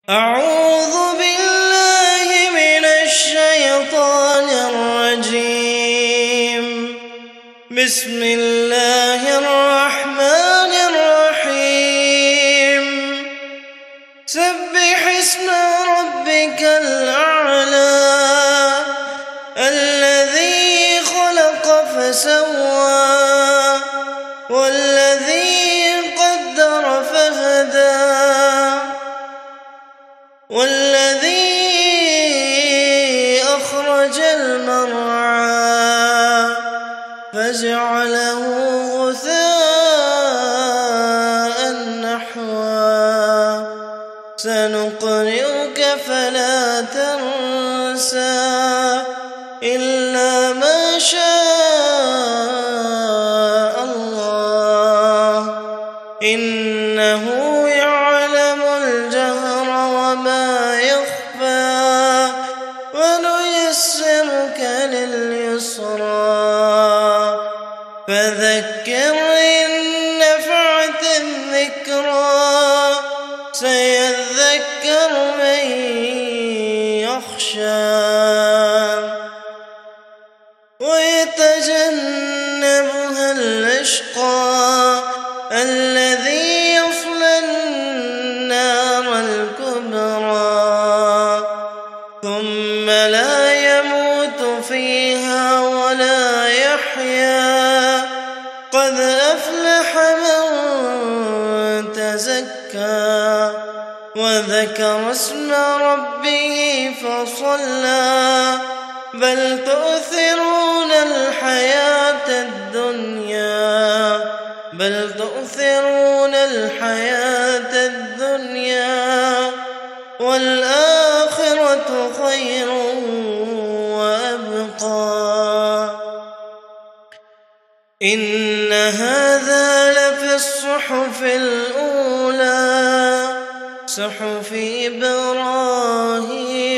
أعوذ بالله من الشيطان الرجيم. بسم الله الرحمن الرحيم. سبح اسم ربك الأعلى الذي خلق فسوى والذي قدر فهدى والذي أخرج المرعى فجعله غثاء نحوا سنقرئك فلا تنسى إلا ما شاء الله إنه يعلم الجهر وما يخفى ونيسرك لليسرى فذكر إن نفعت الذكرى سيذكر من يخشى ويتجنبها الأشقى الذي يصلى النار الكبرى ثم لا يموت فيها ولا يحيا قد أفلح من تزكى وذكر اسم ربه فصلى بل تؤثرون الحياة الدنيا والآخرة خير وأبقى إن هذا لفي الصحف الأولى صحف إبراهيم